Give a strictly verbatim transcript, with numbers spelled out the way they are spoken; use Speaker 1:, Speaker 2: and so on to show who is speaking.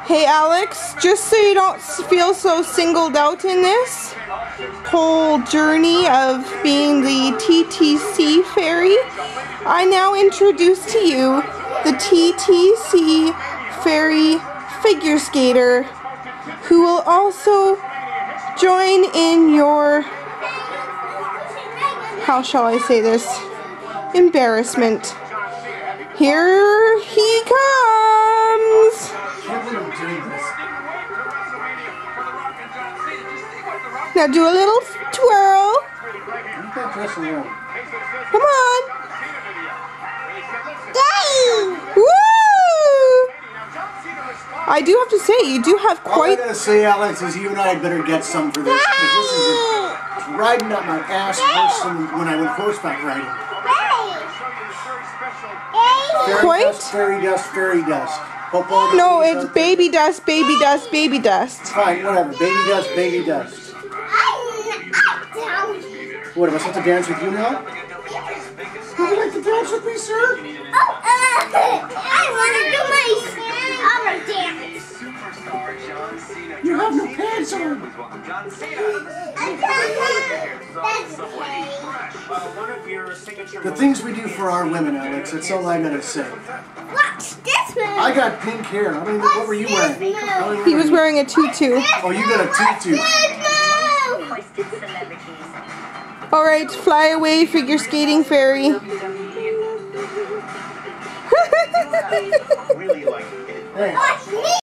Speaker 1: Hey Alex, just so you don't feel so singled out in this whole journey of being the T T C Fairy, I now introduce to you the T T C Fairy Figure Skater, who will also join in your, how shall I say this, embarrassment. Here he comes! Now do a little twirl. Come on. Woo! I do have to say, you do have quite...
Speaker 2: All I gotta say, Alex, is you and I had better get some for this, because this is a, riding up my ass worse than when I went horseback riding. Fairy
Speaker 1: Quite?
Speaker 2: dust, fairy dust, fairy dust. Hope all the
Speaker 1: No,
Speaker 2: ladies
Speaker 1: it's
Speaker 2: out
Speaker 1: baby dust, baby dust, baby dust.
Speaker 2: Fine, whatever. Baby dust, baby dust. What, am I supposed to dance with you now? Would you like to dance with me, sir?
Speaker 3: Oh, uh, I want to do my other dance.
Speaker 2: You have no pants on.
Speaker 3: That's okay.
Speaker 2: The things we do for our women, Alex, that's all I gotta say.
Speaker 3: Watch this one.
Speaker 2: I got pink hair. I mean, what were you wearing?
Speaker 1: He was wearing a tutu.
Speaker 2: Oh, you got a tutu.
Speaker 1: Alright, fly away, figure skating fairy.
Speaker 2: Hey.